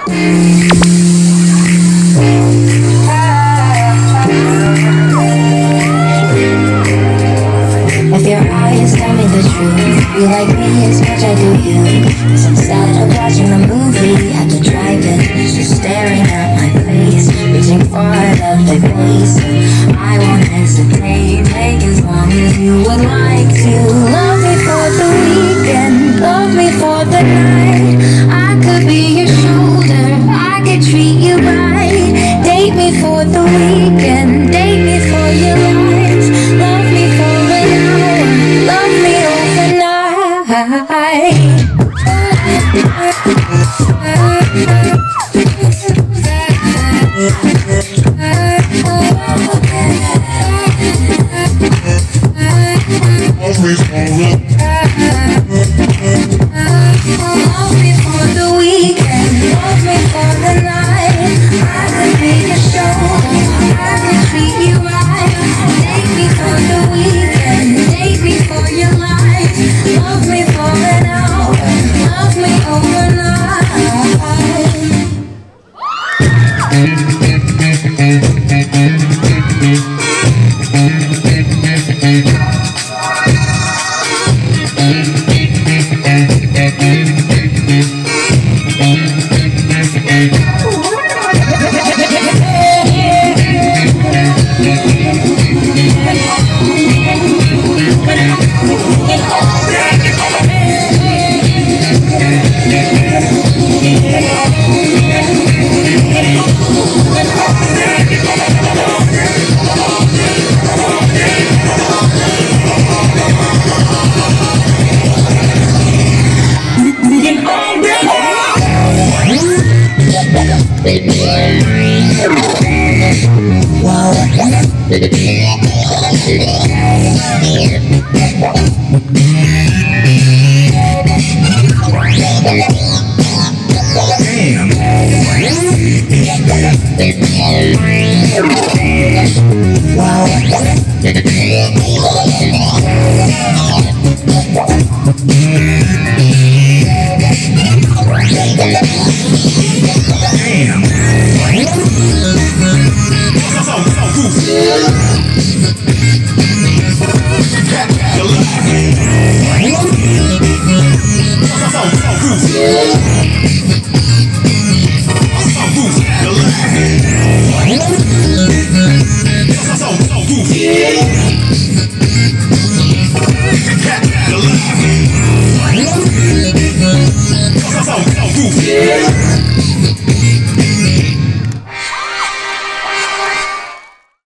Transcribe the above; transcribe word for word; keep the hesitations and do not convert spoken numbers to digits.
If your eyes tell me the truth, you like me as much I do you. Cause instead of watching a movie at the drive-in, just staring at my face, reaching for a lovely face. I won't hesitate, take as long as you would like to. Love me for the weekend, love me for the night. I could be your shoulder, I could treat you right. Date me for the weekend, date me for your life. Love me for an hour, love me overnight. Love me for the weekend, love me for the night. I could be your shoulder, I could treat you right. Take me for the weekend, take me for your life. Love me for an hour, love me overnight.